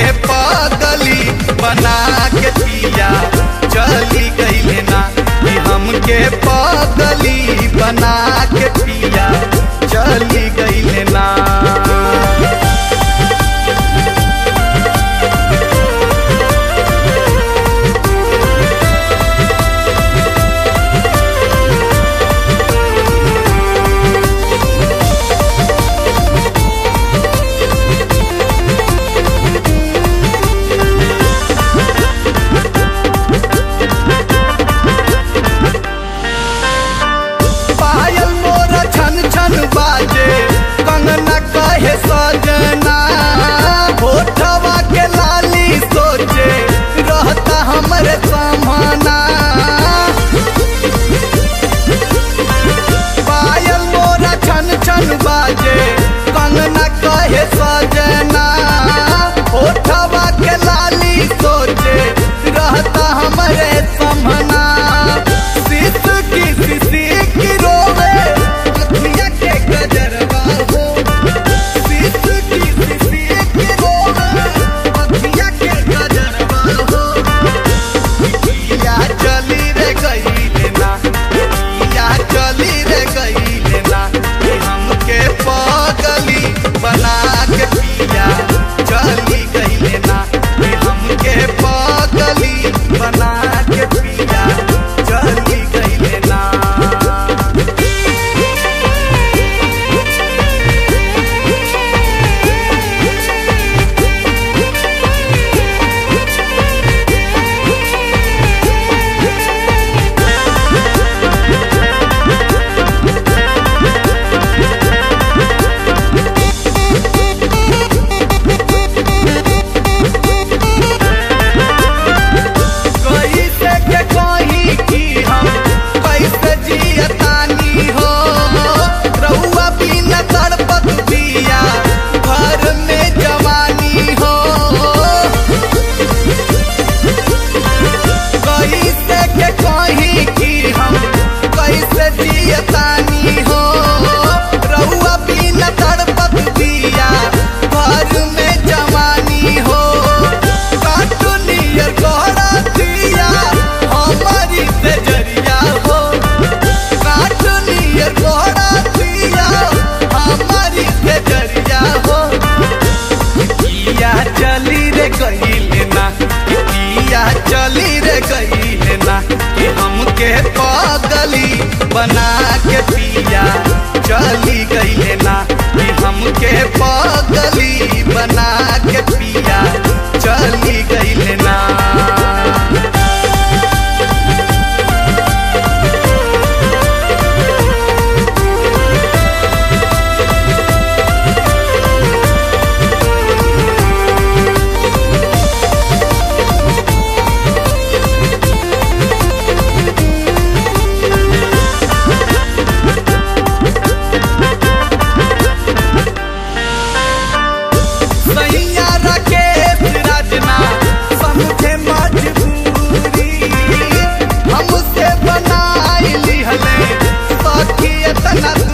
पागली बना के पिया चली गईले ना, कि हमके पागली बना के पिया चली गईले ना। बाजे कंगना कहे सजना, होठवा के लाली सोचे रहता हमरे समाना। पायल मोरा छन छन बाजे कंगना कहे सजना, होठवा के लाली सोचे रहता हमरे समाना। सिसकी रोवे बना के पिया चली गईले ना, हमके पागली बना के पिया चली गईले ना। चली रे गईले ना, कि हमके पागली बना के पिया चली गईले ना, कि हमके पागली बना के पिया चली गईले ना। हमसे बनाई लिहले सखी इतना